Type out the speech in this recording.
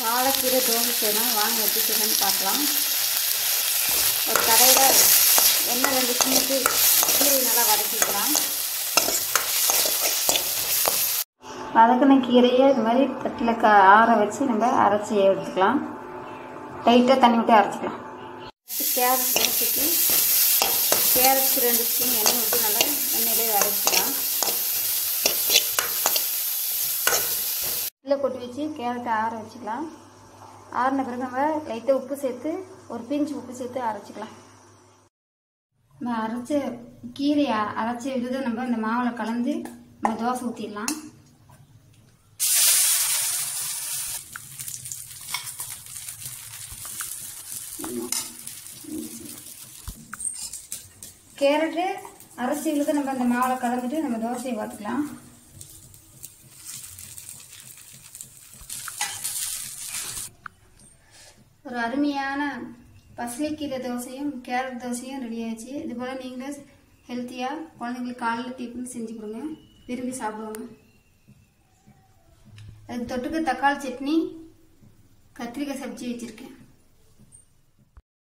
பாலக்கீரை தோசை செய்யணும். வாங்க எப்படி செய்யணும்னு பார்க்கலாம். ஒரு கடையில் எண்ணெய் 2 ஸ்பூன் ஊற்றி கீரையை நல்லா வதக்கிக்கலாம். வதக்கின கீரையை இது மாதிரி தட்டில் ஆற வச்சு நம்ம அரைச்சி எடுத்துக்கலாம். லைட்டாக தண்ணி விட்டு அரைச்சிக்கலாம். கேரட் தோசைக்கு கேரட் 2 ஸ்பூன் எண்ணெய் ஊற்றி நல்லா எண்ணெயிலே அரைச்சிக்கலாம். கொட்டி வச்சு கேரட்டை ஆற வச்சுக்கலாம். ஆறின பிறகு நம்ம லைட்டாக உப்பு சேர்த்து ஒரு பிஞ்சு உப்பு சேர்த்து அரைச்சிக்கலாம். நம்ம அரைச்ச கீரையை அரைச்ச விழுத நம்ம இந்த மாவில் கலந்து நம்ம தோசை ஊற்றிடலாம். கேரட்டு அரைச்சி விழுத நம்ம இந்த மாவில் கலந்துட்டு நம்ம தோசையை பார்த்துக்கலாம். ஒரு அருமையான பசலைக்கீரை தோசையும் கேரட் தோசையும் ரெடி ஆயிடுச்சு. இது போல் நீங்களும் ஹெல்த்தியாக குழந்தைங்களுக்கு காலையில் டிஃபன் செஞ்சு கொடுங்க, விரும்பி சாப்பிடுவாங்க. அதுக்கு தொட்டுக்கு தக்காளி சட்னி, கத்திரிக்காய் சப்ஜி வச்சுருக்கேன்.